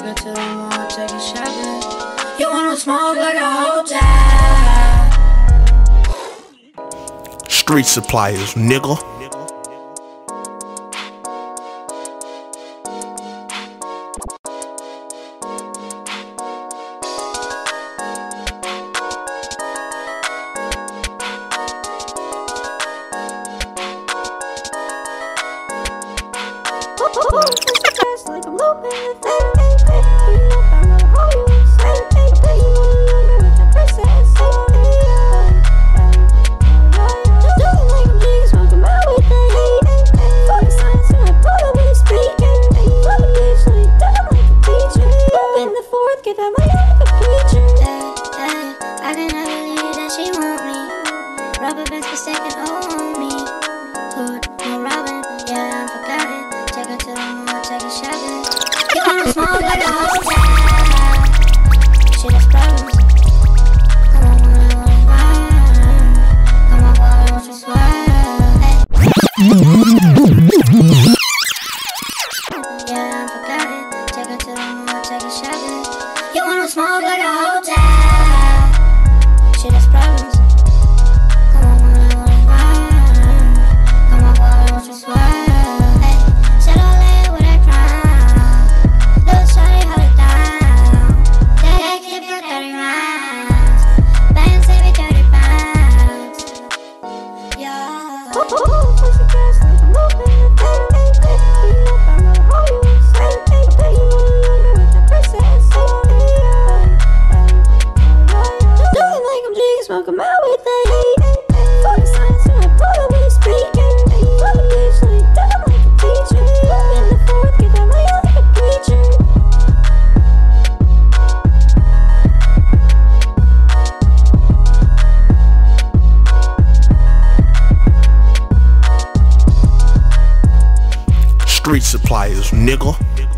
her to the mall, take a shopping. You wanna smoke like a hotel. Street suppliers, nigga. Like I'm Lupin, you know I'm gonna hold you inside. I bet you wanna live with the princess. Doing like I'm Jiggy, smoking my with the heat. Fucking science and I pull up when you speak. Fuck a bitch, let me down like a teacher. Lupin the fourth, get that money like a preacher. I cannot believe that she want me. Rubber bands be sticking on me. Hood, no Robin, yeah, I'm forgotten. Take her to the mall, take a shopping. You wanna smoke like a hotel. She has problems. Come on, wanna ride. Come on, boy, don't you swear. Yeah, I'm forgotten. Take her to the mall, take a shopping. You wanna smoke like a hotel. She has problems. Come on, wanna ride. Come on, boy, don't you swear. Smoking my with the heat. Fucking science and I pull up when you speak. Fuck a bitch, let me down like a teacher. In the fourth, get that money like a preacher. Street suppliers, nigga.